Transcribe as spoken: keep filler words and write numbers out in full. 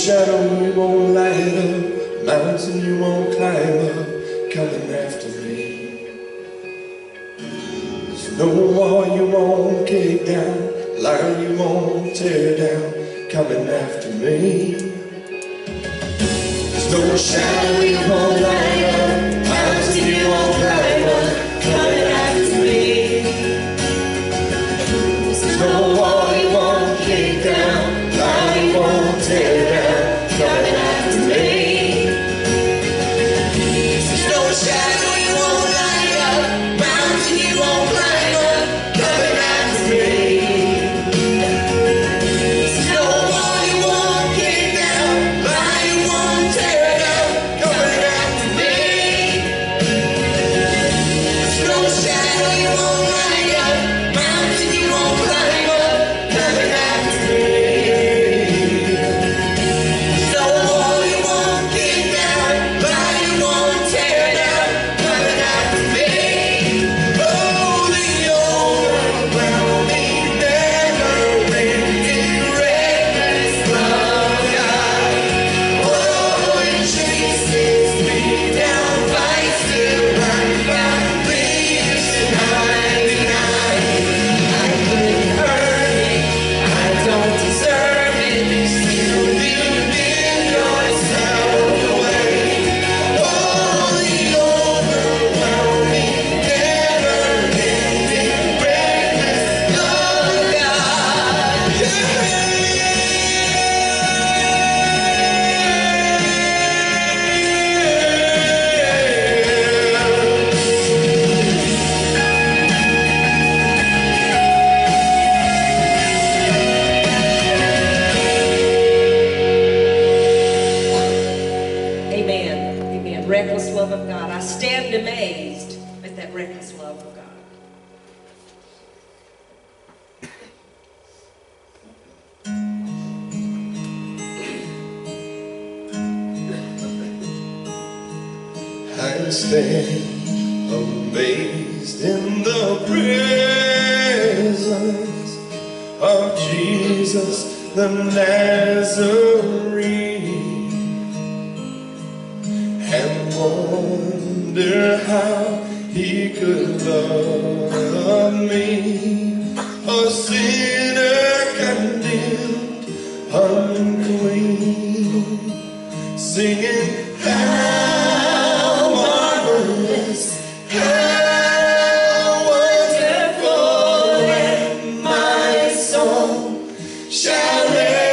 shadow you won't light up, mountain you won't climb up, coming after me. There's no wall you won't kick down, line you won't tear down, coming after me. There's no shadow you won't light up, mountain you won't climb up, coming after me. There's no wall you won't kick down, line you won't tear down, coming after me. There's no shadow you won't light up, mountain you won't climb up, coming after me. There's no wall you won't kick down, line you won't tear down, coming after me. There's no shadow you won't light up, mountain you won't climb up, coming after me. Reckless love of God. I stand amazed at that reckless love of God. I stand amazed in the presence of Jesus the Nazarene, and wonder how he could love me, a sinner condemned, unclean, singing how marvelous, how wonderful, and my soul shall live.